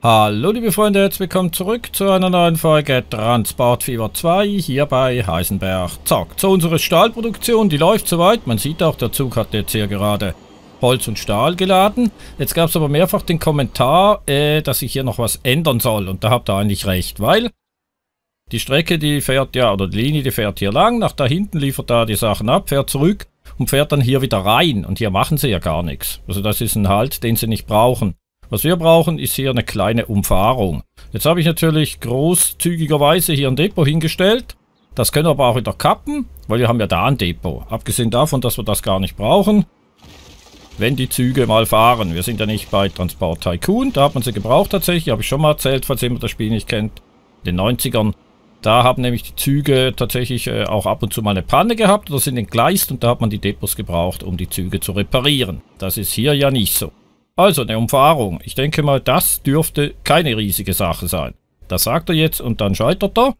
Hallo liebe Freunde, herzlich willkommen zurück zu einer neuen Folge Transportfieber 2 hier bei Heisenberg. Zack, so unsere Stahlproduktion, die läuft soweit. Man sieht auch, der Zug hat jetzt hier gerade Holz und Stahl geladen. Jetzt gab es aber mehrfach den Kommentar, dass ich hier noch was ändern soll. Und da habt ihr eigentlich recht, weil die Strecke, die fährt ja, oder die Linie, die fährt hier lang, nach da hinten liefert da die Sachen ab, fährt zurück und fährt dann hier wieder rein. Und hier machen sie ja gar nichts. Also das ist ein Halt, den sie nicht brauchen. Was wir brauchen, ist hier eine kleine Umfahrung. Jetzt habe ich natürlich großzügigerweise hier ein Depot hingestellt. Das können wir aber auch wieder kappen, weil wir haben ja da ein Depot. Abgesehen davon, dass wir das gar nicht brauchen, wenn die Züge mal fahren. Wir sind ja nicht bei Transport Tycoon, da hat man sie gebraucht tatsächlich. Habe ich schon mal erzählt, falls jemand das Spiel nicht kennt. In den 90ern. Da haben nämlich die Züge tatsächlich auch ab und zu mal eine Panne gehabt oder sind entgleist und da hat man die Depots gebraucht, um die Züge zu reparieren. Das ist hier ja nicht so. Also eine Umfahrung. Ich denke mal, das dürfte keine riesige Sache sein. Das sagt er jetzt und dann scheitert er.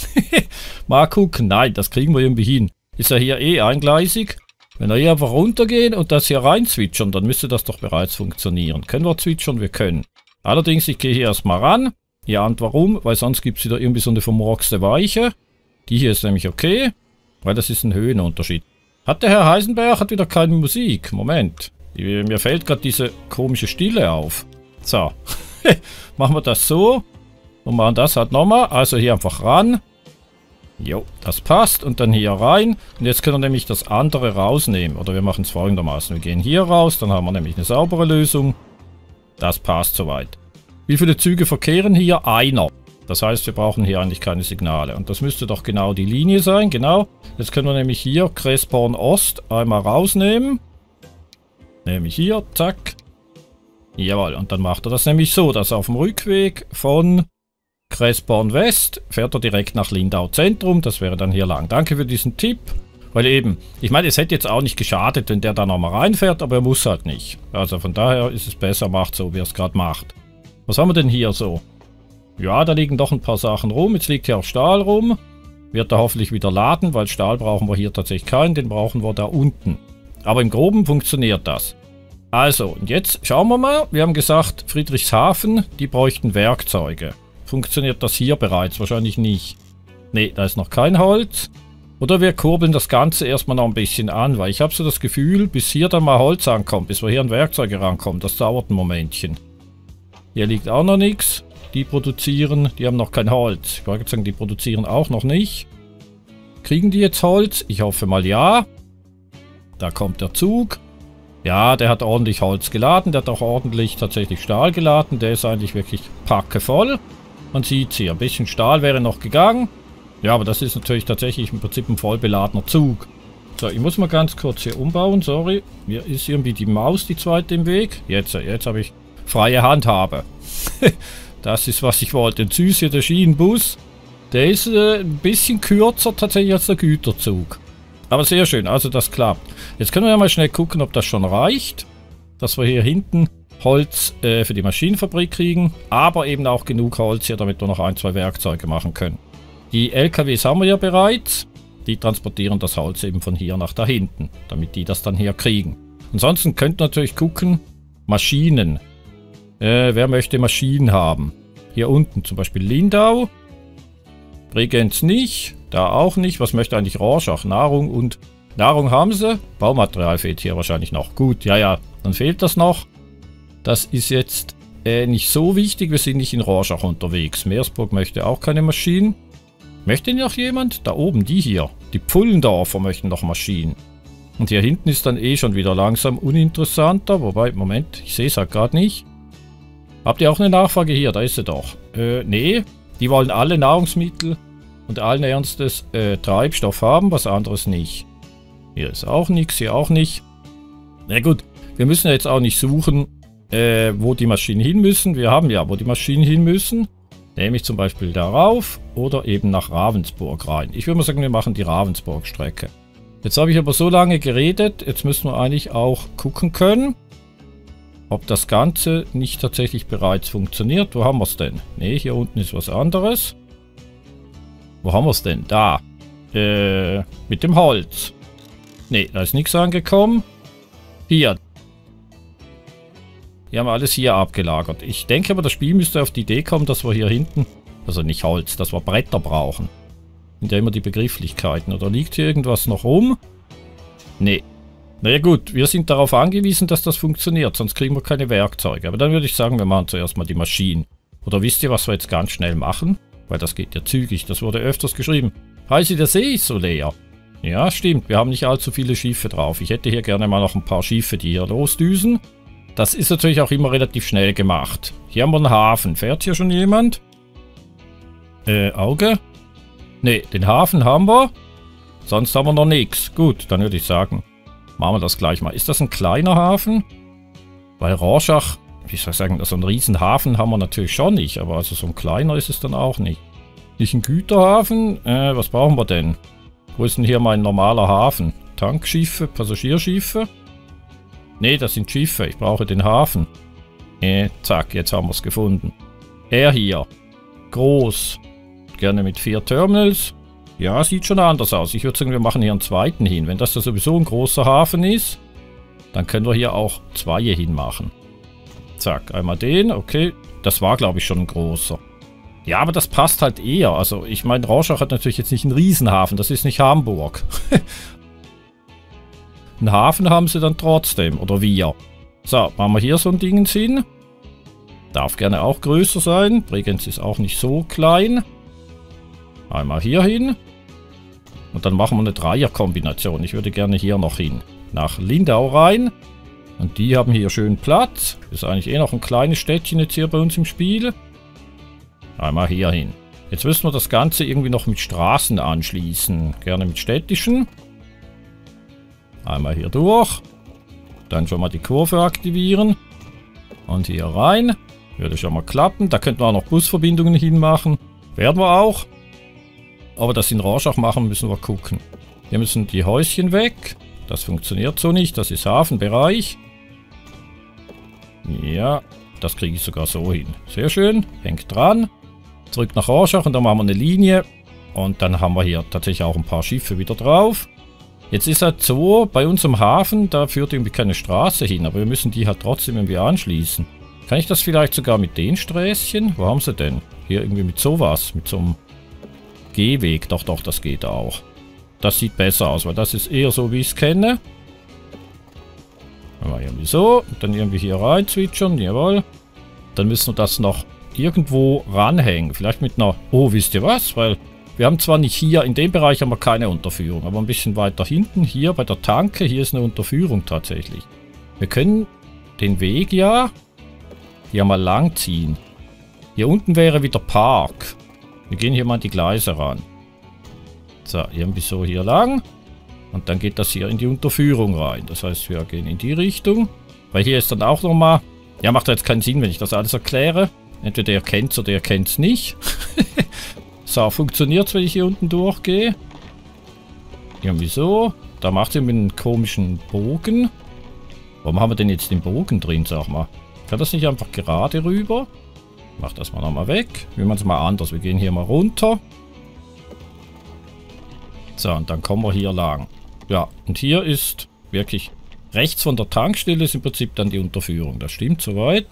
Mal gucken. Nein, das kriegen wir irgendwie hin. Ist ja hier eh eingleisig. Wenn wir hier einfach runtergehen und das hier rein switchern, dann müsste das doch bereits funktionieren. Können wir switchern? Wir können. Allerdings, ich gehe hier erstmal ran. Ihr ahnt warum, weil sonst gibt es wieder irgendwie so eine vermurkste Weiche. Die hier ist nämlich okay, weil das ist ein Höhenunterschied. Hat der Herr Heisenberg hat wieder keine Musik. Moment. Mir fällt gerade diese komische Stille auf. So, machen wir das so und machen das halt nochmal. Also hier einfach ran. Jo, das passt und dann hier rein. Und jetzt können wir nämlich das andere rausnehmen. Oder wir machen es folgendermaßen. Wir gehen hier raus, dann haben wir nämlich eine saubere Lösung. Das passt soweit. Wie viele Züge verkehren hier? Einer. Das heißt, wir brauchen hier eigentlich keine Signale. Und das müsste doch genau die Linie sein. Genau. Jetzt können wir nämlich hier Cressborn Ost einmal rausnehmen. Nämlich hier, zack. Jawohl, und dann macht er das nämlich so, dass auf dem Rückweg von Cressborn West fährt er direkt nach Lindau Zentrum. Das wäre dann hier lang. Danke für diesen Tipp. Weil eben, ich meine, es hätte jetzt auch nicht geschadet, wenn der da nochmal reinfährt, aber er muss halt nicht. Also von daher ist es besser, macht so, wie er es gerade macht. Was haben wir denn hier so? Ja, da liegen doch ein paar Sachen rum. Jetzt liegt hier auch Stahl rum. Wird er hoffentlich wieder laden, weil Stahl brauchen wir hier tatsächlich keinen. Den brauchen wir da unten. Aber im Groben funktioniert das. Also, und jetzt schauen wir mal. Wir haben gesagt, Friedrichshafen, die bräuchten Werkzeuge. Funktioniert das hier bereits? Wahrscheinlich nicht. Ne, da ist noch kein Holz. Oder wir kurbeln das Ganze erstmal noch ein bisschen an, weil ich habe so das Gefühl, bis hier dann mal Holz ankommt, bis wir hier an Werkzeuge rankommen, das dauert ein Momentchen. Hier liegt auch noch nichts. Die produzieren, die haben noch kein Holz. Ich wollte sagen, die produzieren auch noch nicht. Kriegen die jetzt Holz? Ich hoffe mal ja. Da kommt der Zug. Ja, der hat ordentlich Holz geladen. Der hat auch ordentlich tatsächlich Stahl geladen. Der ist eigentlich wirklich packevoll. Man sieht es hier. Ein bisschen Stahl wäre noch gegangen. Ja, aber das ist natürlich tatsächlich im Prinzip ein voll beladener Zug. So, ich muss mal ganz kurz hier umbauen. Sorry. Mir ist irgendwie die Maus die zweite im Weg. Jetzt habe ich freie Handhabe. Das ist, was ich wollte. Und süß hier der Schienenbus. Der ist ein bisschen kürzer tatsächlich als der Güterzug. Aber sehr schön, also das klappt. Jetzt können wir ja mal schnell gucken, ob das schon reicht. Dass wir hier hinten Holz für die Maschinenfabrik kriegen. Aber eben auch genug Holz hier, damit wir noch ein, zwei Werkzeuge machen können. Die LKWs haben wir ja bereits. Die transportieren das Holz eben von hier nach da hinten. Damit die das dann hier kriegen. Ansonsten könnt ihr natürlich gucken. Maschinen. Wer möchte Maschinen haben? Hier unten zum Beispiel Lindau. Bregenz nicht. Da auch nicht. Was möchte eigentlich Rorschach? Nahrung und... Nahrung haben sie. Baumaterial fehlt hier wahrscheinlich noch. Gut, ja, dann fehlt das noch. Das ist jetzt nicht so wichtig. Wir sind nicht in Rorschach unterwegs. Meersburg möchte auch keine Maschinen. Möchte noch jemand? Da oben, die hier. Die Pfullendorfer möchten noch Maschinen. Und hier hinten ist dann eh schon wieder langsam uninteressanter. Wobei, Moment, ich sehe es halt gerade nicht. Habt ihr auch eine Nachfrage hier? Da ist sie doch. Nee, die wollen alle Nahrungsmittel und allen Ernstes Treibstoff haben, was anderes nicht. Hier ist auch nichts, hier auch nicht. Na gut, wir müssen ja jetzt auch nicht suchen, wo die Maschinen hin müssen. Wir haben ja, wo die Maschinen hin müssen. Nämlich zum Beispiel darauf oder eben nach Ravensburg rein. Ich würde mal sagen, wir machen die Ravensburg-Strecke. Jetzt habe ich aber so lange geredet, jetzt müssen wir eigentlich auch gucken können, ob das Ganze nicht tatsächlich bereits funktioniert. Wo haben wir es denn? Ne, hier unten ist was anderes. Wo haben wir es denn? Da. Mit dem Holz. Ne, da ist nichts angekommen. Hier. Die haben alles hier abgelagert. Ich denke aber, das Spiel müsste auf die Idee kommen, dass wir hier hinten, also nicht Holz, dass wir Bretter brauchen. Sind ja immer die Begrifflichkeiten. Oder liegt hier irgendwas noch rum? Nee. Naja gut, wir sind darauf angewiesen, dass das funktioniert, sonst kriegen wir keine Werkzeuge. Aber dann würde ich sagen, wir machen zuerst mal die Maschinen. Oder wisst ihr, was wir jetzt ganz schnell machen? Weil das geht ja zügig, das wurde öfters geschrieben. Heisi, der See ist so leer. Ja, stimmt, wir haben nicht allzu viele Schiffe drauf. Ich hätte hier gerne mal noch ein paar Schiffe, die hier losdüsen. Das ist natürlich auch immer relativ schnell gemacht. Hier haben wir einen Hafen. Fährt hier schon jemand? Auge? Ne, den Hafen haben wir. Sonst haben wir noch nichts. Gut, dann würde ich sagen, machen wir das gleich mal. Ist das ein kleiner Hafen? Weil Rorschach, wie soll ich sagen, so einen riesen Hafen haben wir natürlich schon nicht. Aber also so ein kleiner ist es dann auch nicht. Nicht ein Güterhafen? Was brauchen wir denn? Wo ist denn hier mein normaler Hafen? Tankschiffe, Passagierschiffe? Ne, das sind Schiffe. Ich brauche den Hafen. Zack, jetzt haben wir es gefunden. Er hier. Groß. Gerne mit 4 Terminals. Ja, sieht schon anders aus. Ich würde sagen, wir machen hier einen zweiten hin. Wenn das ja sowieso ein großer Hafen ist, dann können wir hier auch 2 hinmachen. Zack, einmal den. Okay, das war, glaube ich, schon ein großer. Ja, aber das passt halt eher. Also, ich meine, Rorschach hat natürlich jetzt nicht einen Riesenhafen. Das ist nicht Hamburg. Einen Hafen haben sie dann trotzdem. Oder wir. So, machen wir hier so ein Ding hin. Darf gerne auch größer sein. Bregenz ist auch nicht so klein. Einmal hier hin. Und dann machen wir eine Dreierkombination. Ich würde gerne hier noch hin. Nach Lindau rein. Und die haben hier schön Platz. Ist eigentlich eh noch ein kleines Städtchen jetzt hier bei uns im Spiel. Einmal hier hin. Jetzt müssen wir das Ganze irgendwie noch mit Straßen anschließen. Gerne mit städtischen. Einmal hier durch. Dann schon mal die Kurve aktivieren. Und hier rein. Würde schon mal klappen. Da könnten wir auch noch Busverbindungen hinmachen. Werden wir auch. Aber das in Rorschach machen, müssen wir gucken. Hier müssen die Häuschen weg. Das funktioniert so nicht. Das ist Hafenbereich. Ja, das kriege ich sogar so hin. Sehr schön. Hängt dran. Zurück nach Rorschach und dann machen wir eine Linie. Und dann haben wir hier tatsächlich auch ein paar Schiffe wieder drauf. Jetzt ist halt so, bei uns im Hafen, da führt irgendwie keine Straße hin. Aber wir müssen die halt trotzdem irgendwie anschließen. Kann ich das vielleicht sogar mit den Sträßchen? Wo haben sie denn? Hier irgendwie mit sowas. Mit so einem Gehweg. Doch, doch, das geht auch. Das sieht besser aus, weil das ist eher so, wie ich es kenne. Mal irgendwie so. Dann irgendwie hier rein zwitschern. Jawohl. Dann müssen wir das noch irgendwo ranhängen. Vielleicht mit einer... Oh, wisst ihr was? Weil wir haben zwar nicht hier, in dem Bereich haben wir keine Unterführung, aber ein bisschen weiter hinten, hier bei der Tanke, hier ist eine Unterführung tatsächlich. Wir können den Weg ja hier mal lang ziehen. Hier unten wäre wieder Park. Wir gehen hier mal an die Gleise ran. So, irgendwie so hier lang. Und dann geht das hier in die Unterführung rein. Das heißt, wir gehen in die Richtung. Weil hier ist dann auch nochmal... Ja, macht jetzt keinen Sinn, wenn ich das alles erkläre. Entweder ihr kennt es oder ihr kennt es nicht. So, funktioniert es, wenn ich hier unten durchgehe? Irgendwie so. Da macht es irgendwie einen komischen Bogen. Warum haben wir denn jetzt den Bogen drin, sag mal? Kann das nicht einfach gerade rüber? Mach das mal nochmal weg. Wir machen es mal anders. Wir gehen hier mal runter. So, und dann kommen wir hier lang. Ja, und hier ist wirklich rechts von der Tankstelle ist im Prinzip dann die Unterführung. Das stimmt soweit.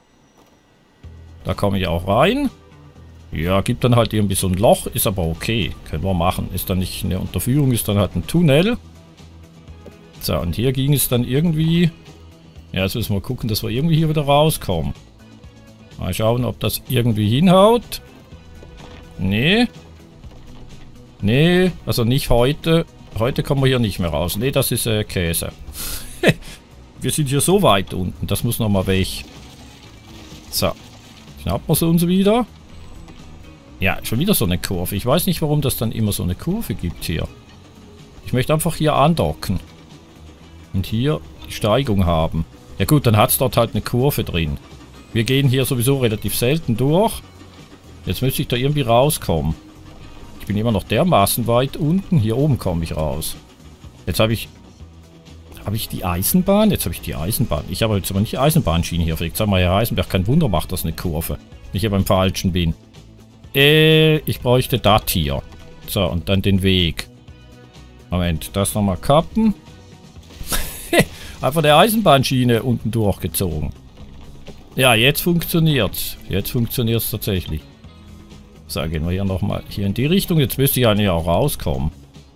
Da komme ich auch rein. Ja, gibt dann halt irgendwie so ein Loch. Ist aber okay. Können wir machen. Ist dann nicht eine Unterführung, ist dann halt ein Tunnel. So, und hier ging es dann irgendwie... Ja, jetzt müssen wir gucken, dass wir irgendwie hier wieder rauskommen. Mal schauen, ob das irgendwie hinhaut. Nee. Nee, also nicht heute. Heute kommen wir hier nicht mehr raus. Nee, das ist Käse. Wir sind hier so weit unten. Das muss nochmal weg. So. Schnappen wir es uns wieder. Ja, schon wieder so eine Kurve. Ich weiß nicht, warum das dann immer so eine Kurve gibt hier. Ich möchte einfach hier andocken. Und hier die Steigung haben. Ja gut, dann hat es dort halt eine Kurve drin. Wir gehen hier sowieso relativ selten durch. Jetzt müsste ich da irgendwie rauskommen. Ich bin immer noch dermaßen weit unten. Hier oben komme ich raus. Jetzt habe ich... Habe ich die Eisenbahn? Jetzt habe ich die Eisenbahn. Ich habe jetzt aber nicht die Eisenbahnschiene hier. Vielleicht sag mal, Herr Eisenberg, kein Wunder macht das eine Kurve. Wenn ich hier beim Falschen bin. Ich bräuchte das hier. So, und dann den Weg. Moment, das nochmal kappen. Einfach der Eisenbahnschiene unten durchgezogen. Ja, jetzt funktioniert's. Jetzt funktioniert's tatsächlich. So, gehen wir hier nochmal hier in die Richtung. Jetzt müsste ich eigentlich auch rauskommen.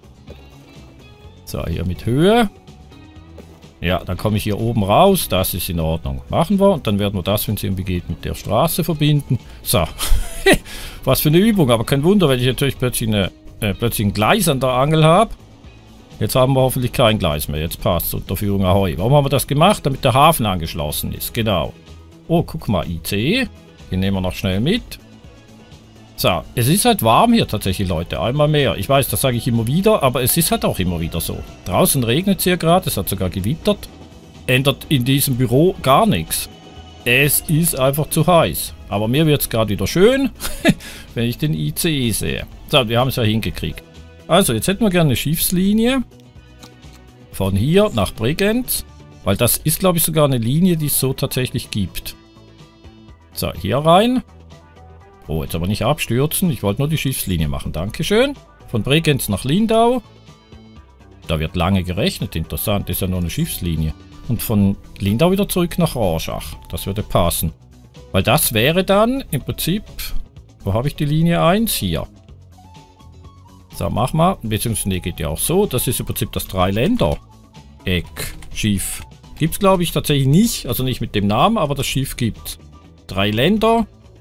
So, hier mit Höhe. Ja, dann komme ich hier oben raus. Das ist in Ordnung. Machen wir. Und dann werden wir das, wenn es irgendwie geht, mit der Straße verbinden. So. Was für eine Übung. Aber kein Wunder, wenn ich natürlich plötzlich ein Gleis an der Angel habe. Jetzt haben wir hoffentlich kein Gleis mehr. Jetzt passt es. Unterführung Ahoi. Warum haben wir das gemacht? Damit der Hafen angeschlossen ist. Genau. Oh, guck mal. IC. Den nehmen wir noch schnell mit. So, es ist halt warm hier tatsächlich, Leute. Einmal mehr. Ich weiß, das sage ich immer wieder, aber es ist halt auch immer wieder so. Draußen regnet es hier gerade, es hat sogar gewittert. Ändert in diesem Büro gar nichts. Es ist einfach zu heiß. Aber mir wird es gerade wieder schön, wenn ich den ICE sehe. So, wir haben es ja hingekriegt. Also, jetzt hätten wir gerne eine Schiffslinie. Von hier nach Bregenz. Weil das ist, glaube ich, sogar eine Linie, die es so tatsächlich gibt. So, hier rein. Oh, jetzt aber nicht abstürzen. Ich wollte nur die Schiffslinie machen. Dankeschön. Von Bregenz nach Lindau. Da wird lange gerechnet. Interessant. Das ist ja nur eine Schiffslinie. Und von Lindau wieder zurück nach Rorschach. Das würde passen. Weil das wäre dann im Prinzip... Wo habe ich die Linie 1? Hier. So, mach mal. Beziehungsweise, nee, geht ja auch so. Das ist im Prinzip das Dreiländereck-Schiff. Gibt es, glaube ich, tatsächlich nicht. Also nicht mit dem Namen, aber das Schiff gibt 3 Länder.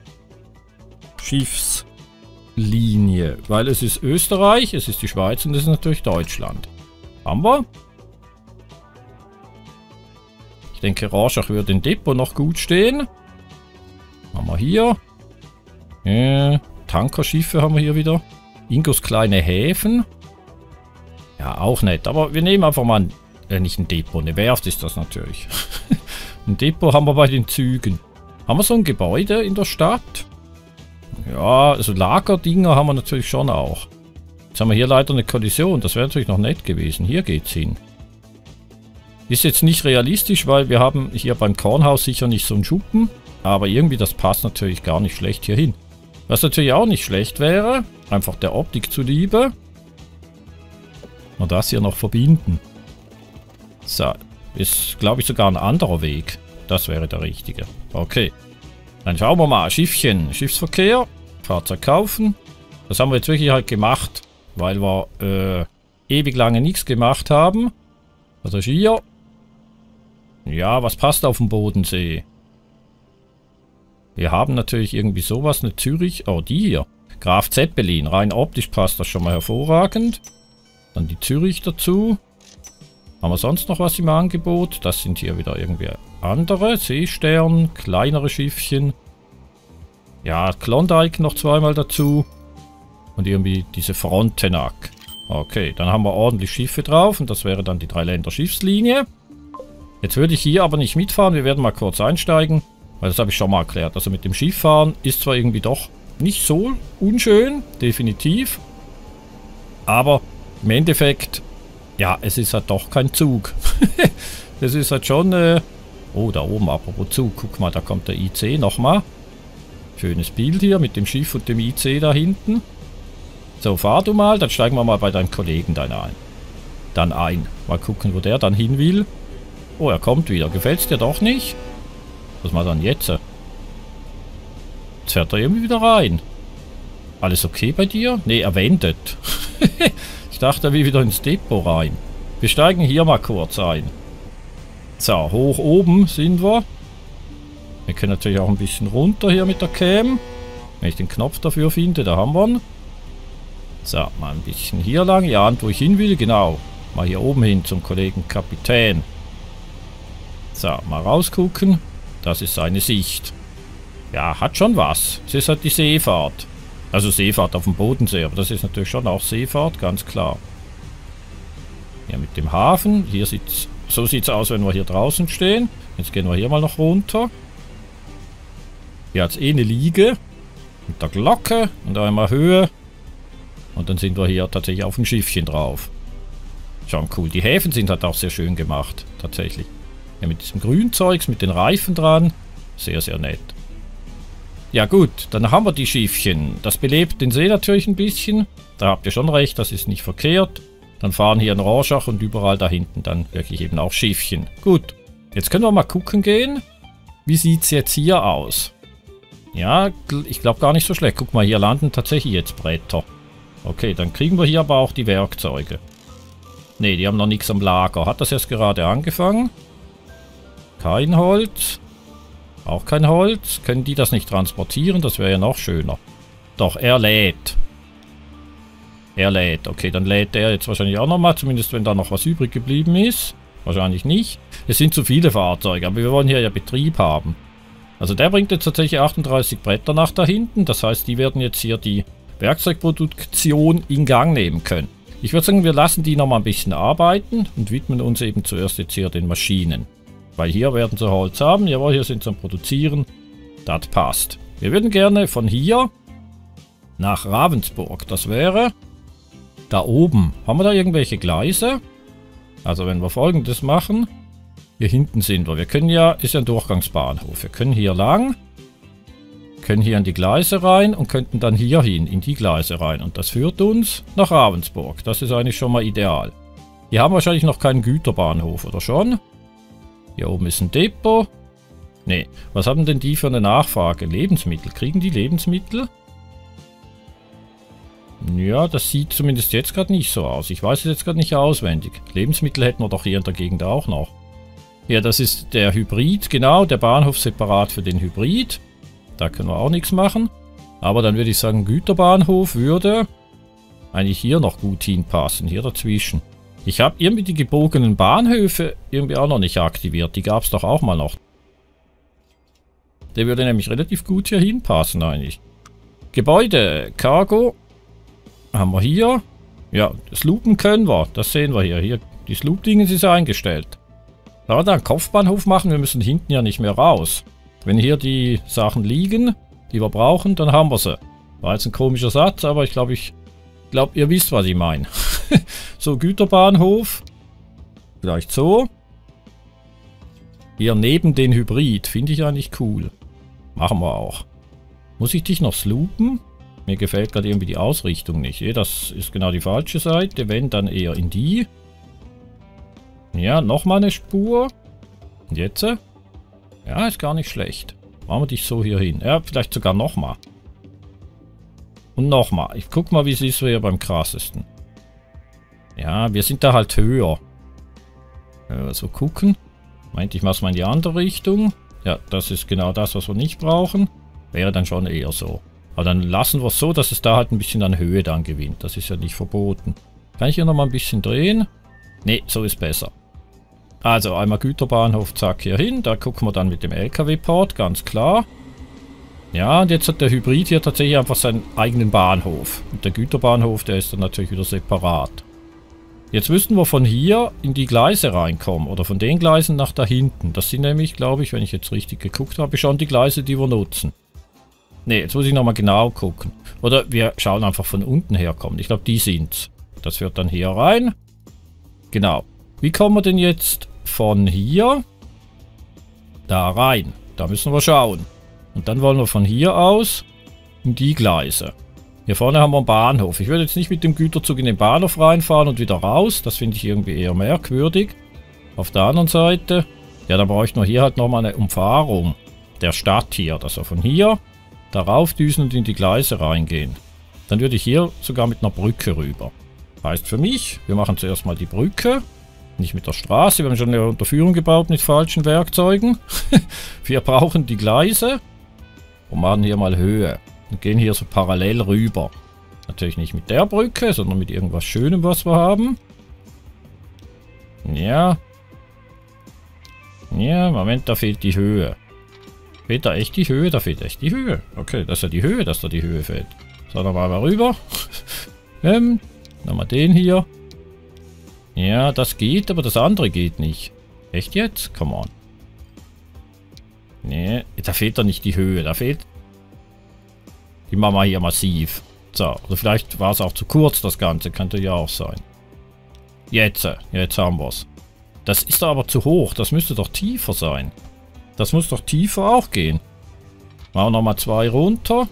Schiffslinie, weil es ist Österreich, es ist die Schweiz und es ist natürlich Deutschland. Haben wir? Ich denke, Rorschach würde im Depot noch gut stehen. Haben wir hier. Tankerschiffe haben wir hier wieder. Ingos kleine Häfen. Ja, auch nett, aber wir nehmen einfach mal nicht ein Depot, eine Werft ist das natürlich. Ein Depot haben wir bei den Zügen. Haben wir so ein Gebäude in der Stadt? Ja, also Lagerdinger haben wir natürlich schon auch. Jetzt haben wir hier leider eine Kollision. Das wäre natürlich noch nett gewesen. Hier geht's hin. Ist jetzt nicht realistisch, weil wir haben hier beim Kornhaus sicher nicht so einen Schuppen. Aber irgendwie das passt natürlich gar nicht schlecht hier hin. Was natürlich auch nicht schlecht wäre, einfach der Optik zuliebe. Und das hier noch verbinden. So, ist glaube ich sogar ein anderer Weg. Das wäre der richtige. Okay. Dann schauen wir mal. Schiffchen, Schiffsverkehr, Fahrzeug kaufen. Das haben wir jetzt wirklich halt gemacht, weil wir ewig lange nichts gemacht haben. Passagier. Ja, was passt auf dem Bodensee? Wir haben natürlich irgendwie sowas, eine Zürich. Oh, die hier. Graf Zeppelin. Rein optisch passt das schon mal hervorragend. Dann die Zürich dazu. Haben wir sonst noch was im Angebot? Das sind hier wieder irgendwie andere. Seestern, kleinere Schiffchen. Ja, Klondike noch zweimal dazu. Und irgendwie diese Frontenac. Okay, dann haben wir ordentlich Schiffe drauf. Und das wäre dann die Dreiländer Schiffslinie. Jetzt würde ich hier aber nicht mitfahren. Wir werden mal kurz einsteigen. Weil das habe ich schon mal erklärt. Also mit dem Schifffahren ist zwar irgendwie doch nicht so unschön. Definitiv. Aber im Endeffekt... Ja, es ist halt doch kein Zug. Es ist halt schon... oh, da oben, apropos Zug. Guck mal, da kommt der IC nochmal. Schönes Bild hier mit dem Schiff und dem IC da hinten. So, fahr du mal. Dann steigen wir mal bei deinem Kollegen dann ein. Mal gucken, wo der dann hin will. Oh, er kommt wieder. Gefällt's dir doch nicht? Was mal dann jetzt? Jetzt fährt er irgendwie wieder rein. Alles okay bei dir? Ne, er wendet. Ich dachte, er will wieder ins Depot rein. Wir steigen hier mal kurz ein. So, hoch oben sind wir. Wir können natürlich auch ein bisschen runter hier mit der Cam. Wenn ich den Knopf dafür finde, da haben wir ihn. So, mal ein bisschen hier lang. Ja, und wo ich hin will, genau. Mal hier oben hin zum Kollegen Kapitän. So, mal rausgucken. Das ist seine Sicht. Ja, hat schon was. Es ist halt die Seefahrt. Also Seefahrt auf dem Bodensee, aber das ist natürlich schon auch Seefahrt, ganz klar. Ja, mit dem Hafen. Hier sieht's, so sieht es aus, wenn wir hier draußen stehen. Jetzt gehen wir hier mal noch runter. Hier hat es eine Liege. Mit der Glocke und einmal Höhe. Und dann sind wir hier tatsächlich auf dem Schiffchen drauf. Schon cool. Die Häfen sind halt auch sehr schön gemacht, tatsächlich. Ja, mit diesem Grünzeugs, mit den Reifen dran. Sehr, sehr nett. Ja gut, dann haben wir die Schiffchen. Das belebt den See natürlich ein bisschen. Da habt ihr schon recht, das ist nicht verkehrt. Dann fahren hier in Rorschach und überall da hinten dann wirklich eben auch Schiffchen. Gut, jetzt können wir mal gucken gehen. Wie sieht es jetzt hier aus? Ja, ich glaube gar nicht so schlecht. Guck mal, hier landen tatsächlich jetzt Bretter. Okay, dann kriegen wir hier aber auch die Werkzeuge. Ne, die haben noch nichts am Lager. Hat das erst gerade angefangen? Kein Holz. Auch kein Holz. Können die das nicht transportieren? Das wäre ja noch schöner. Doch, er lädt. Er lädt. Okay, dann lädt er jetzt wahrscheinlich auch nochmal. Zumindest wenn da noch was übrig geblieben ist. Wahrscheinlich nicht. Es sind zu viele Fahrzeuge, aber wir wollen hier ja Betrieb haben. Also der bringt jetzt tatsächlich 38 Bretter nach da hinten. Das heißt, die werden jetzt hier die Werkzeugproduktion in Gang nehmen können. Ich würde sagen, wir lassen die noch mal ein bisschen arbeiten und widmen uns eben zuerst jetzt hier den Maschinen. Weil hier werden sie Holz haben. Jawohl, hier sind sie am Produzieren. Das passt. Wir würden gerne von hier nach Ravensburg. Das wäre da oben. Haben wir da irgendwelche Gleise? Also wenn wir Folgendes machen. Hier hinten sind wir. Wir können ja, ist ja ein Durchgangsbahnhof. Wir können hier lang. Können hier in die Gleise rein und könnten dann hier hin, in die Gleise rein. Und das führt uns nach Ravensburg. Das ist eigentlich schon mal ideal. Hier haben wir wahrscheinlich noch keinen Güterbahnhof, oder schon? Hier oben ist ein Depot. Ne, was haben denn die für eine Nachfrage? Lebensmittel. Kriegen die Lebensmittel? Ja, das sieht zumindest jetzt gerade nicht so aus. Ich weiß es jetzt gerade nicht auswendig. Lebensmittel hätten wir doch hier in der Gegend auch noch. Ja, das ist der Hybrid, genau. Der Bahnhof separat für den Hybrid. Da können wir auch nichts machen. Aber dann würde ich sagen, Güterbahnhof würde eigentlich hier noch gut hinpassen. Hier dazwischen. Ich habe irgendwie die gebogenen Bahnhöfe irgendwie auch noch nicht aktiviert. Die gab es doch auch mal noch. Der würde nämlich relativ gut hier hinpassen eigentlich. Gebäude, Cargo haben wir hier. Ja, Sloopen können wir. Das sehen wir hier. Hier, die Sloop-Dinge ist eingestellt. Wenn wir da einen Kopfbahnhof machen, wir müssen hinten ja nicht mehr raus. Wenn hier die Sachen liegen, die wir brauchen, dann haben wir sie. War jetzt ein komischer Satz, aber ich glaube, ihr wisst, was ich meine. So, Güterbahnhof. Vielleicht so. Hier neben den Hybrid. Finde ich eigentlich cool. Machen wir auch. Muss ich dich noch sloopen? Mir gefällt gerade irgendwie die Ausrichtung nicht. Das ist genau die falsche Seite. Wenn, dann eher in die. Ja, nochmal eine Spur. Und jetzt? Ja, ist gar nicht schlecht. Machen wir dich so hier hin. Ja, vielleicht sogar nochmal. Und nochmal. Ich guck mal, wie es ist hier beim krassesten. Ja, wir sind da halt höher. So gucken. Meint, ich mach's mal in die andere Richtung. Ja, das ist genau das, was wir nicht brauchen. Wäre dann schon eher so. Aber dann lassen wir es so, dass es da halt ein bisschen an Höhe dann gewinnt. Das ist ja nicht verboten. Kann ich hier nochmal ein bisschen drehen? Ne, so ist besser. Also einmal Güterbahnhof, zack, hier hin. Da gucken wir dann mit dem LKW-Port, ganz klar. Ja, und jetzt hat der Hybrid hier tatsächlich einfach seinen eigenen Bahnhof. Und der Güterbahnhof, der ist dann natürlich wieder separat. Jetzt müssten wir von hier in die Gleise reinkommen. Oder von den Gleisen nach da hinten. Das sind nämlich, glaube ich, wenn ich jetzt richtig geguckt habe, schon die Gleise, die wir nutzen. Ne, jetzt muss ich nochmal genau gucken. Oder wir schauen einfach von unten herkommen. Ich glaube, die sind's. Das führt dann hier rein. Genau. Wie kommen wir denn jetzt von hier da rein? Da müssen wir schauen. Und dann wollen wir von hier aus in die Gleise. Hier vorne haben wir einen Bahnhof. Ich würde jetzt nicht mit dem Güterzug in den Bahnhof reinfahren und wieder raus. Das finde ich irgendwie eher merkwürdig. Auf der anderen Seite, ja, da bräuchten wir hier halt nochmal eine Umfahrung der Stadt hier. Dass wir von hier darauf düsen und in die Gleise reingehen. Dann würde ich hier sogar mit einer Brücke rüber. Heißt für mich, wir machen zuerst mal die Brücke. Nicht mit der Straße, wir haben schon eine Unterführung gebaut mit falschen Werkzeugen. Wir brauchen die Gleise und machen hier mal Höhe. Und gehen hier so parallel rüber. Natürlich nicht mit der Brücke, sondern mit irgendwas Schönem, was wir haben. Ja. Ja, Moment, da fehlt die Höhe. Fehlt da echt die Höhe? Da fehlt echt die Höhe. Okay, das ist ja die Höhe, dass da die Höhe fehlt. So, dann mal rüber. Nochmal den hier. Ja, das geht, aber das andere geht nicht. Echt jetzt? Come on. Nee, da fehlt doch nicht die Höhe. Da fehlt... Die machen wir hier massiv. So, oder vielleicht war es auch zu kurz, das Ganze. Könnte ja auch sein. Jetzt haben wir es. Das ist doch aber zu hoch. Das müsste doch tiefer sein. Das muss doch tiefer auch gehen. Machen wir nochmal 2 runter.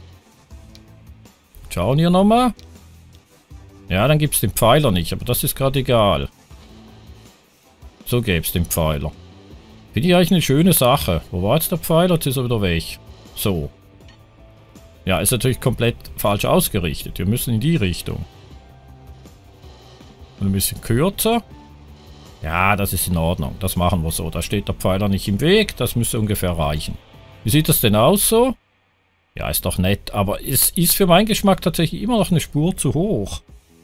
Schauen hier nochmal. Ja, dann gibt es den Pfeiler nicht, aber das ist gerade egal. So gäbe es den Pfeiler. Finde ich eigentlich eine schöne Sache. Wo war jetzt der Pfeiler? Jetzt ist er wieder weg. So. Ja, ist natürlich komplett falsch ausgerichtet. Wir müssen in die Richtung. Und ein bisschen kürzer. Ja, das ist in Ordnung. Das machen wir so. Da steht der Pfeiler nicht im Weg. Das müsste ungefähr reichen. Wie sieht das denn aus so? Ja, ist doch nett. Aber es ist für meinen Geschmack tatsächlich immer noch eine Spur zu hoch.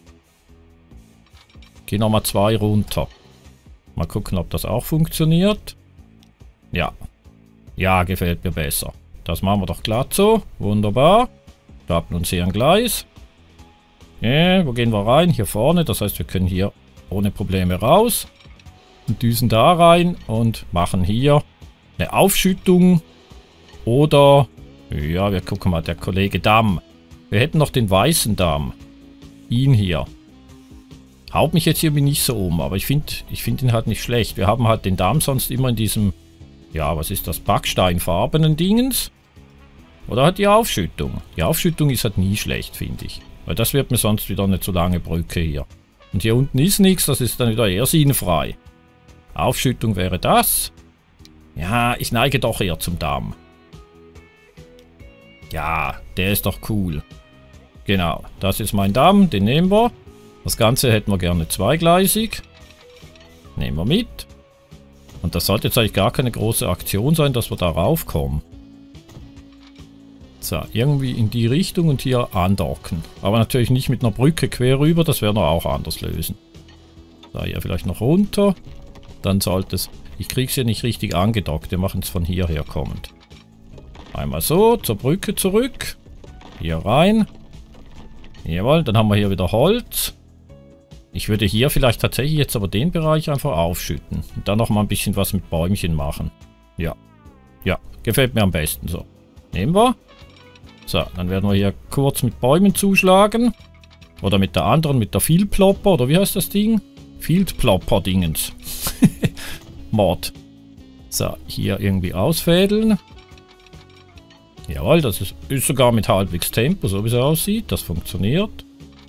Geh nochmal 2 runter. Mal gucken, ob das auch funktioniert. Ja. Ja, gefällt mir besser. Das machen wir doch glatt so. Wunderbar. Starten uns hier ein Gleis. Ja, wo gehen wir rein? Hier vorne. Das heißt, wir können hier ohne Probleme raus. Und düsen da rein und machen hier eine Aufschüttung. Oder, ja, wir gucken mal, der Kollege Damm. Wir hätten noch den weißen Damm. Ihn hier. Haut mich jetzt irgendwie nicht so um, aber ich finde ihn halt nicht schlecht. Wir haben halt den Damm sonst immer in diesem, ja, was ist das, backsteinfarbenen Dingens. Oder halt die Aufschüttung. Die Aufschüttung ist halt nie schlecht, finde ich. Weil das wird mir sonst wieder eine zu lange Brücke hier. Und hier unten ist nichts, das ist dann wieder eher sinnfrei. Aufschüttung wäre das. Ja, ich neige doch eher zum Damm. Ja, der ist doch cool. Genau, das ist mein Damm, den nehmen wir. Das Ganze hätten wir gerne zweigleisig. Nehmen wir mit. Und das sollte jetzt eigentlich gar keine große Aktion sein, dass wir da raufkommen. So, irgendwie in die Richtung und hier andocken. Aber natürlich nicht mit einer Brücke quer rüber, das werden wir auch anders lösen. So, hier vielleicht noch runter. Dann sollte es... Ich kriege es hier nicht richtig angedockt, wir machen es von hierher kommend. Einmal so, zur Brücke zurück. Hier rein. Jawohl, dann haben wir hier wieder Holz. Ich würde hier vielleicht tatsächlich jetzt aber den Bereich einfach aufschütten. Und dann noch mal ein bisschen was mit Bäumchen machen. Ja. Ja, gefällt mir am besten so. Nehmen wir. So, dann werden wir hier kurz mit Bäumen zuschlagen. Oder mit der anderen, mit der Fieldplopper. Oder wie heißt das Ding? Fieldplopper-Dingens. Mod. So, hier irgendwie ausfädeln. Jawohl, das ist sogar mit halbwegs Tempo, so wie es aussieht. Das funktioniert.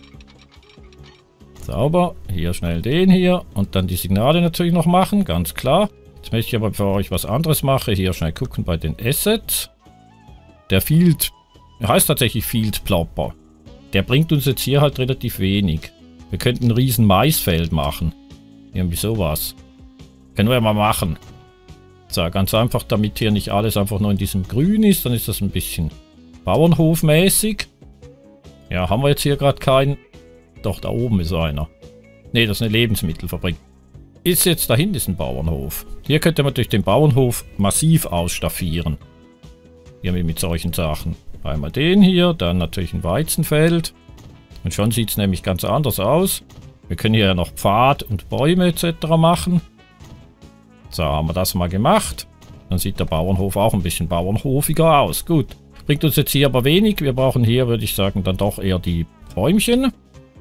Sauber. Hier schnell den hier. Und dann die Signale natürlich noch machen, ganz klar. Jetzt möchte ich aber, bevor ich was anderes mache, hier schnell gucken bei den Assets. Der Field, heißt tatsächlich Fieldplopper. Der bringt uns jetzt hier halt relativ wenig. Wir könnten ein riesen Maisfeld machen. Irgendwie sowas. Können wir ja mal machen. So, ganz einfach, damit hier nicht alles einfach nur in diesem Grün ist, dann ist das ein bisschen Bauernhofmäßig. Ja, haben wir jetzt hier gerade keinen? Doch, da oben ist einer. Ne, das ist eine Lebensmittelfabrik. Ist jetzt dahin ist ein Bauernhof. Hier könnte man durch den Bauernhof massiv ausstaffieren. Irgendwie mit solchen Sachen. Einmal den hier, dann natürlich ein Weizenfeld. Und schon sieht es nämlich ganz anders aus. Wir können hier ja noch Pfad und Bäume etc. machen. So, haben wir das mal gemacht. Dann sieht der Bauernhof auch ein bisschen bauernhofiger aus. Gut. Bringt uns jetzt hier aber wenig. Wir brauchen hier, würde ich sagen, dann doch eher die Bäumchen.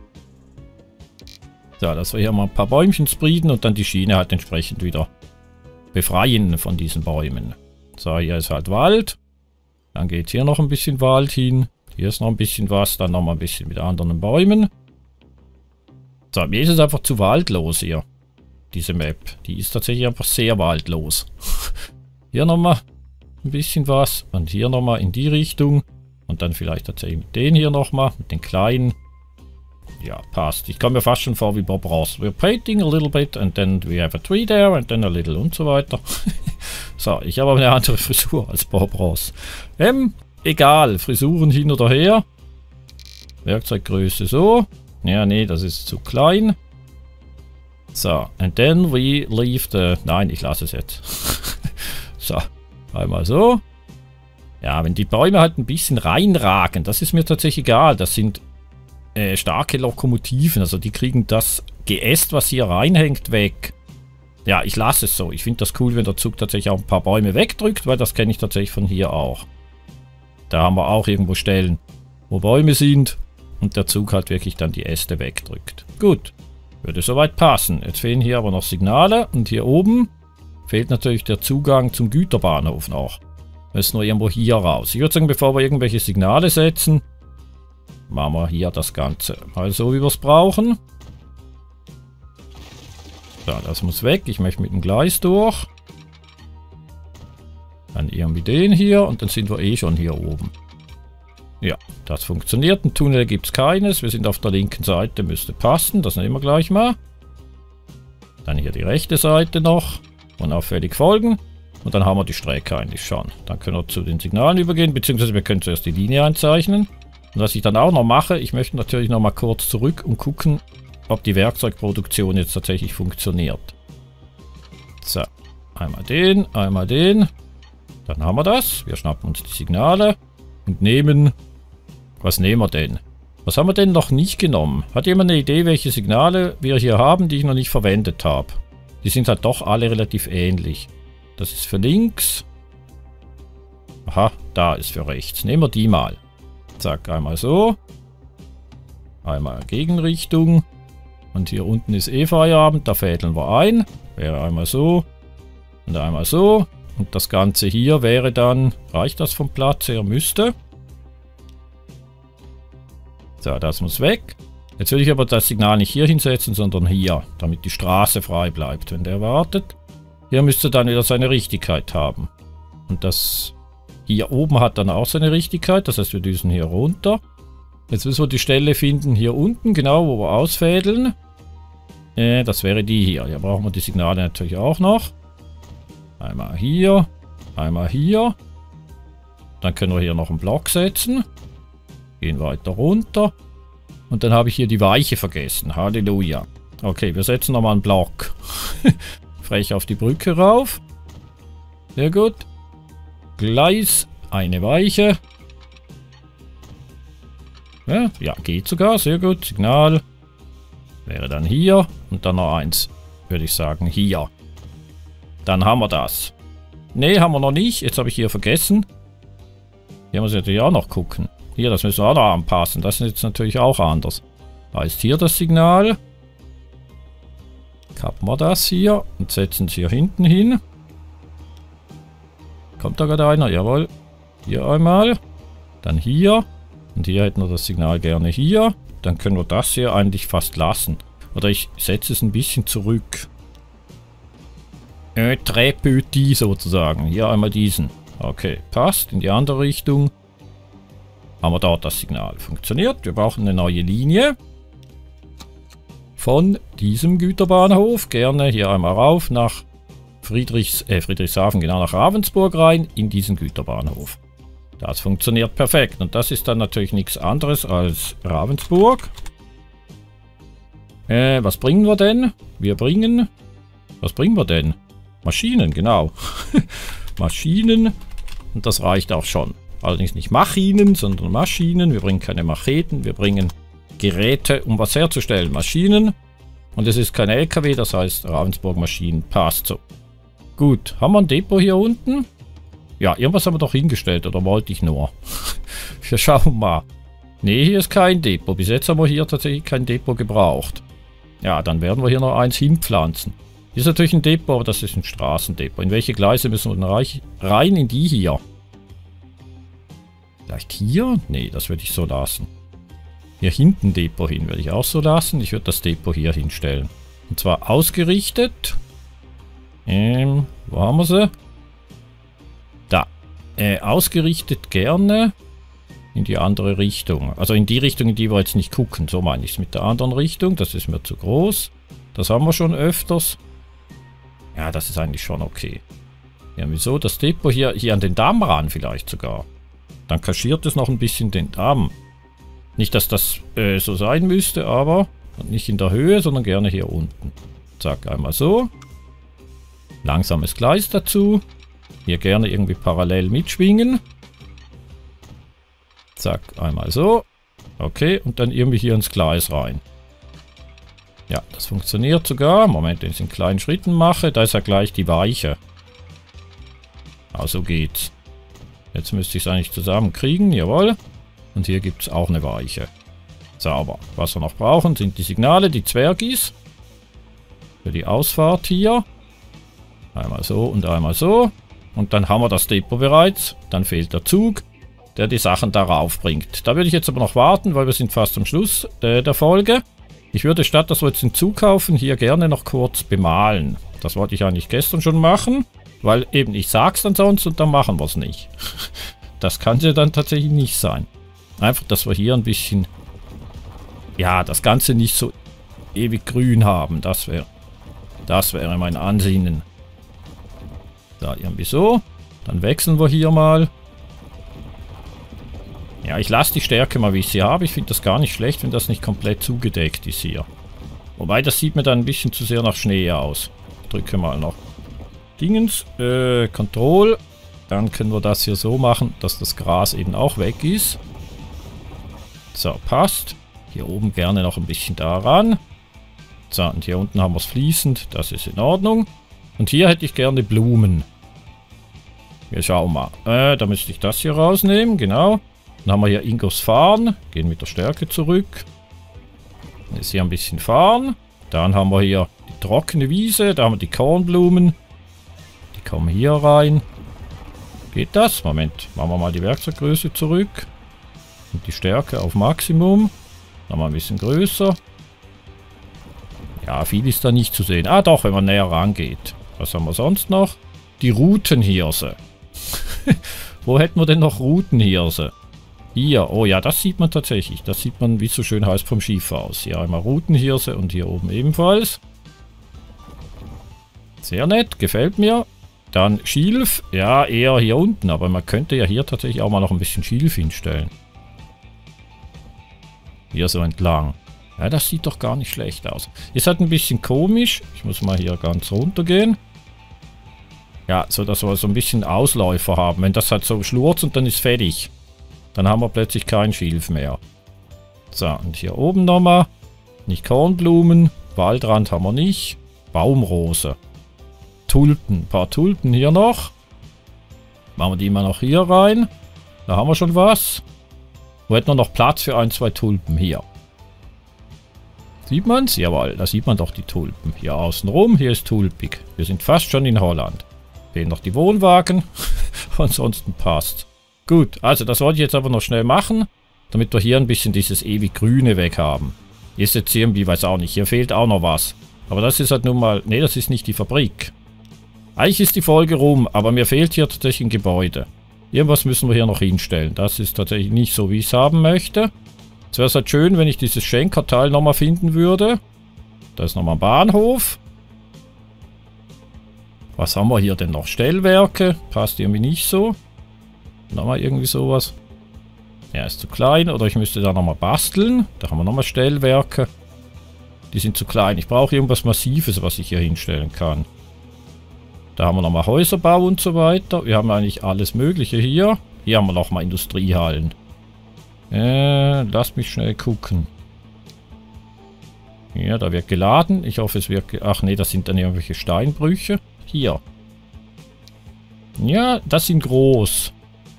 So, dass wir hier mal ein paar Bäumchen spreaden und dann die Schiene halt entsprechend wieder befreien von diesen Bäumen. So, hier ist halt Wald. Dann geht hier noch ein bisschen Wald hin. Hier ist noch ein bisschen was. Dann noch mal ein bisschen mit anderen Bäumen. So, mir ist es einfach zu waldlos hier. Diese Map. Die ist tatsächlich einfach sehr waldlos. Hier nochmal ein bisschen was. Und hier nochmal in die Richtung. Und dann vielleicht tatsächlich mit den hier nochmal. Mit den kleinen. Ja, passt. Ich komme mir fast schon vor wie Bob Ross. We're painting a little bit and then we have a tree there and then a little und so weiter. So, ich habe aber eine andere Frisur als Bob Ross. Egal. Frisuren hin oder her. Werkzeuggröße so. Ja, nee, das ist zu klein. So, and then we leave the... Nein, ich lasse es jetzt. So, einmal so. Ja, wenn die Bäume halt ein bisschen reinragen, das ist mir tatsächlich egal. Das sind starke Lokomotiven, also die kriegen das Geäst, was hier reinhängt, weg. Ja, ich lasse es so. Ich finde das cool, wenn der Zug tatsächlich auch ein paar Bäume wegdrückt, weil das kenne ich tatsächlich von hier auch. Da haben wir auch irgendwo Stellen, wo Bäume sind und der Zug halt wirklich dann die Äste wegdrückt. Gut. Würde soweit passen. Jetzt fehlen hier aber noch Signale und hier oben fehlt natürlich der Zugang zum Güterbahnhof noch. Müssen wir irgendwo hier raus. Ich würde sagen, bevor wir irgendwelche Signale setzen, machen wir hier das Ganze mal so, wie wir es brauchen. So, das muss weg. Ich möchte mit dem Gleis durch. Dann irgendwie den hier und dann sind wir eh schon hier oben. Ja, das funktioniert. Ein Tunnel gibt es keines. Wir sind auf der linken Seite, müsste passen. Das nehmen wir gleich mal. Dann hier die rechte Seite noch. Unauffällig folgen. Und dann haben wir die Strecke eigentlich schon. Dann können wir zu den Signalen übergehen, beziehungsweise wir können zuerst die Linie einzeichnen. Und was ich dann auch noch mache, ich möchte natürlich noch mal kurz zurück und gucken, ob die Werkzeugproduktion jetzt tatsächlich funktioniert. So, einmal den, einmal den. Dann haben wir das. Wir schnappen uns die Signale und nehmen... Was nehmen wir denn? Was haben wir denn noch nicht genommen? Hat jemand eine Idee, welche Signale wir hier haben, die ich noch nicht verwendet habe? Die sind halt doch alle relativ ähnlich. Das ist für links. Aha, da ist für rechts. Nehmen wir die mal. Zack, einmal so. Einmal Gegenrichtung. Und hier unten ist eh Feierabend, da fädeln wir ein. Wäre einmal so. Und einmal so. Und das Ganze hier wäre dann... Reicht das vom Platz her? Müsste. So, das muss weg. Jetzt will ich aber das Signal nicht hier hinsetzen, sondern hier, damit die Straße frei bleibt, wenn der wartet. Hier müsste dann wieder seine Richtigkeit haben. Und das hier oben hat dann auch seine Richtigkeit, das heißt, wir düsen hier runter. Jetzt müssen wir die Stelle finden hier unten, genau, wo wir ausfädeln. Das wäre die hier. Hier brauchen wir die Signale natürlich auch noch. Einmal hier, einmal hier. Dann können wir hier noch einen Block setzen. Gehen weiter runter. Und dann habe ich hier die Weiche vergessen. Halleluja. Okay, wir setzen nochmal einen Block. Frech auf die Brücke rauf. Sehr gut. Gleis, eine Weiche. Ja, geht sogar. Sehr gut. Signal. Wäre dann hier. Und dann noch eins. Würde ich sagen, hier. Dann haben wir das. Ne, haben wir noch nicht. Jetzt habe ich hier vergessen. Hier muss ich natürlich auch noch gucken. Hier, das müssen wir auch noch anpassen. Das ist jetzt natürlich auch anders. Da ist hier das Signal. Kappen wir das hier und setzen es hier hinten hin. Kommt da gerade einer? Jawohl. Hier einmal. Dann hier. Und hier hätten wir das Signal gerne hier. Dann können wir das hier eigentlich fast lassen. Oder ich setze es ein bisschen zurück. Très petit sozusagen. Hier einmal diesen. Okay, passt. In die andere Richtung. Haben wir dort das Signal. Funktioniert. Wir brauchen eine neue Linie. Von diesem Güterbahnhof. Gerne hier einmal rauf nach Friedrichshafen, genau nach Ravensburg rein. In diesen Güterbahnhof. Das funktioniert perfekt. Und das ist dann natürlich nichts anderes als Ravensburg. Was bringen wir denn? Was bringen wir denn? Maschinen, genau. Maschinen. Und das reicht auch schon. Allerdings nicht Maschinen, sondern Maschinen. Wir bringen keine Macheten, wir bringen Geräte, um was herzustellen. Maschinen. Und es ist kein LKW, das heißt Ravensburg Maschinen. Passt so. Gut, haben wir ein Depot hier unten? Ja, irgendwas haben wir doch hingestellt, oder wollte ich nur? Wir schauen mal. Ne, hier ist kein Depot. Bis jetzt haben wir hier tatsächlich kein Depot gebraucht. Ja, dann werden wir hier noch eins hinpflanzen. Hier ist natürlich ein Depot, aber das ist ein Straßendepot. In welche Gleise müssen wir denn rein? In die hier. Vielleicht hier? Ne, das würde ich so lassen. Hier hinten Depot hin würde ich auch so lassen. Ich würde das Depot hier hinstellen. Und zwar ausgerichtet. Wo haben wir sie? Da. Ausgerichtet gerne in die andere Richtung. Also in die Richtung, in die wir jetzt nicht gucken. So meine ich es mit der anderen Richtung. Das ist mir zu groß. Das haben wir schon öfters. Ja, das ist eigentlich schon okay. Ja, wieso? Das Depot hier an den Damm ran vielleicht sogar. Dann kaschiert es noch ein bisschen den Damm. Nicht, dass das so sein müsste, aber nicht in der Höhe, sondern gerne hier unten. Zack, einmal so. Langsames Gleis dazu. Hier gerne irgendwie parallel mitschwingen. Zack, einmal so. Okay, und dann irgendwie hier ins Gleis rein. Ja, das funktioniert sogar. Moment, wenn ich es in kleinen Schritten mache, da ist ja gleich die Weiche. Also geht's. Jetzt müsste ich es eigentlich zusammenkriegen, jawohl. Und hier gibt es auch eine Weiche. Sauber. Was wir noch brauchen, sind die Signale, die Zwergis. Für die Ausfahrt hier. Einmal so und einmal so. Und dann haben wir das Depot bereits. Dann fehlt der Zug, der die Sachen darauf bringt. Da würde ich jetzt aber noch warten, weil wir sind fast am Schluss der Folge. Ich würde, statt dass wir jetzt den Zug kaufen, hier gerne noch kurz bemalen. Das wollte ich eigentlich gestern schon machen. Weil eben, ich sag's dann sonst und dann machen wir es nicht. Das kann ja dann tatsächlich nicht sein. Einfach, dass wir hier ein bisschen, ja, das Ganze nicht so ewig grün haben. Das wäre mein Ansinnen. Da irgendwie so. Dann wechseln wir hier mal. Ja, ich lasse die Stärke mal, wie ich sie habe. Ich finde das gar nicht schlecht, wenn das nicht komplett zugedeckt ist hier. Wobei, das sieht mir dann ein bisschen zu sehr nach Schnee aus. Ich drücke mal noch Dingens, Control. Dann können wir das hier so machen, dass das Gras eben auch weg ist. So, passt. Hier oben gerne noch ein bisschen daran. So, und hier unten haben wir es fließend. Das ist in Ordnung. Und hier hätte ich gerne Blumen. Wir schauen mal. Da müsste ich das hier rausnehmen, genau. Dann haben wir hier Ingos Farn. Gehen mit der Stärke zurück. Jetzt hier ein bisschen Farn. Dann haben wir hier die trockene Wiese. Da haben wir die Kornblumen. Die kommen hier rein. Geht das? Moment. Machen wir mal die Werkzeuggröße zurück. Und die Stärke auf Maximum. Nochmal ein bisschen größer. Ja, viel ist da nicht zu sehen. Ah doch, wenn man näher rangeht. Was haben wir sonst noch? Die Rutenhirse. Wo hätten wir denn noch Rutenhirse? Hier, oh ja, das sieht man tatsächlich. Das sieht man, wie es so schön heißt, vom Schiefer aus. Hier einmal Rutenhirse und hier oben ebenfalls. Sehr nett, gefällt mir. Dann Schilf, ja, eher hier unten, aber man könnte ja hier tatsächlich auch mal noch ein bisschen Schilf hinstellen. Hier so entlang. Ja, das sieht doch gar nicht schlecht aus. Ist halt ein bisschen komisch. Ich muss mal hier ganz runter gehen. Ja, so dass wir so ein bisschen Ausläufer haben. Wenn das halt so schlurzt und dann ist fertig. Dann haben wir plötzlich kein Schilf mehr. So, und hier oben nochmal. Nicht Kornblumen. Waldrand haben wir nicht. Baumrose. Tulpen. Ein paar Tulpen hier noch. Machen wir die mal noch hier rein. Da haben wir schon was. Wo hätten wir noch Platz für ein, zwei Tulpen? Hier. Sieht man es? Jawohl, da sieht man doch die Tulpen. Hier außenrum, hier ist tulpig. Wir sind fast schon in Holland. Fehlen noch die Wohnwagen. Ansonsten passt. Gut, also das wollte ich jetzt aber noch schnell machen, damit wir hier ein bisschen dieses ewig Grüne weg haben. Ist jetzt irgendwie, weiß auch nicht, hier fehlt auch noch was. Aber das ist halt nun mal, nee, das ist nicht die Fabrik. Eigentlich ist die Folge rum, aber mir fehlt hier tatsächlich ein Gebäude. Irgendwas müssen wir hier noch hinstellen. Das ist tatsächlich nicht so, wie ich es haben möchte. Es wäre halt schön, wenn ich dieses Schenkerteil nochmal finden würde. Da ist nochmal ein Bahnhof. Was haben wir hier denn noch? Stellwerke. Passt irgendwie nicht so. Nochmal irgendwie sowas. Ja, ist zu klein. Oder ich müsste da nochmal basteln. Da haben wir nochmal Stellwerke. Die sind zu klein. Ich brauche irgendwas Massives, was ich hier hinstellen kann. Da haben wir nochmal Häuserbau und so weiter. Wir haben eigentlich alles Mögliche hier. Hier haben wir nochmal Industriehallen. Lass mich schnell gucken. Ja, da wird geladen. Ich hoffe, es wird... Ach nee, das sind dann irgendwelche Steinbrüche. Hier. Ja, das sind groß.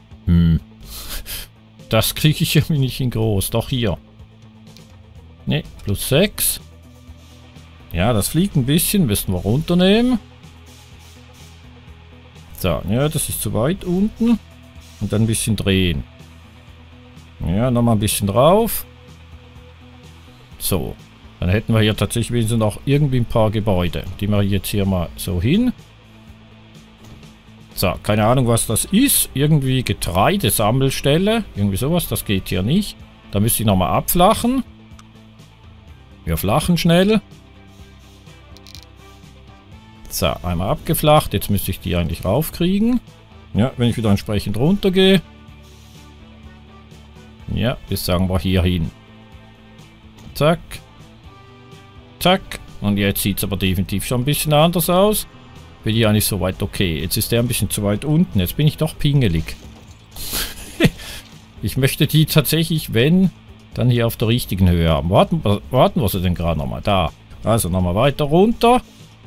Das kriege ich irgendwie nicht in groß. Doch hier. Ne, plus 6. Ja, das fliegt ein bisschen. Müssen wir runternehmen. So, ja, das ist zu weit unten. Und dann ein bisschen drehen. Ja, nochmal ein bisschen drauf. So. Dann hätten wir hier tatsächlich wenigstens noch irgendwie ein paar Gebäude. Die mache ich jetzt hier mal so hin. So, keine Ahnung, was das ist. Irgendwie Getreidesammelstelle. Irgendwie sowas, das geht hier nicht. Da müsste ich nochmal abflachen. Wir flachen schnell. So, einmal abgeflacht. Jetzt müsste ich die eigentlich raufkriegen. Ja, wenn ich wieder entsprechend runtergehe. Ja, bis sagen wir hier hin. Zack. Zack. Und jetzt sieht es aber definitiv schon ein bisschen anders aus. Bin ich eigentlich soweit okay. Jetzt ist der ein bisschen zu weit unten. Jetzt bin ich doch pingelig. Ich möchte die tatsächlich, wenn, dann hier auf der richtigen Höhe haben. Warten wir sie denn gerade nochmal. Da. Also nochmal weiter runter.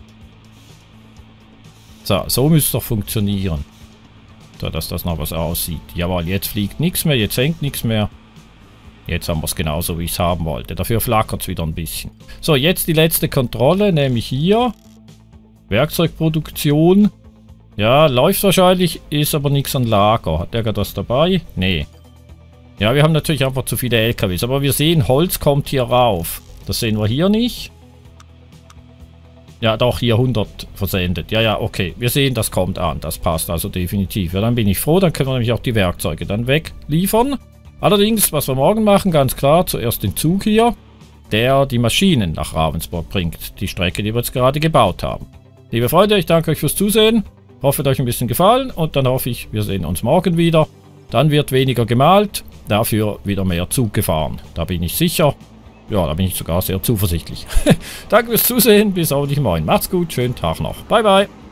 So müsste es doch funktionieren. So, dass das noch was aussieht. Jawohl, jetzt fliegt nichts mehr, jetzt hängt nichts mehr. Jetzt haben wir es genauso, wie ich es haben wollte. Dafür flackert es wieder ein bisschen. So, jetzt die letzte Kontrolle, nämlich hier. Werkzeugproduktion. Ja, läuft wahrscheinlich, ist aber nichts an Lager. Hat der gerade was dabei? Nee. Ja, wir haben natürlich einfach zu viele LKWs. Aber wir sehen, Holz kommt hier rauf. Das sehen wir hier nicht. Ja, doch, hier 100 versendet. Ja, ja, okay. Wir sehen, das kommt an. Das passt also definitiv. Ja, dann bin ich froh. Dann können wir nämlich auch die Werkzeuge dann wegliefern. Allerdings, was wir morgen machen, ganz klar, zuerst den Zug hier, der die Maschinen nach Ravensburg bringt. Die Strecke, die wir jetzt gerade gebaut haben. Liebe Freunde, ich danke euch fürs Zusehen. Hoffe, es hat euch ein bisschen gefallen. Und dann hoffe ich, wir sehen uns morgen wieder. Dann wird weniger gemalt, dafür wieder mehr Zug gefahren. Da bin ich sicher. Ja, da bin ich sogar sehr zuversichtlich. Danke fürs Zusehen, bis hoffentlich morgen. Macht's gut, schönen Tag noch. Bye, bye.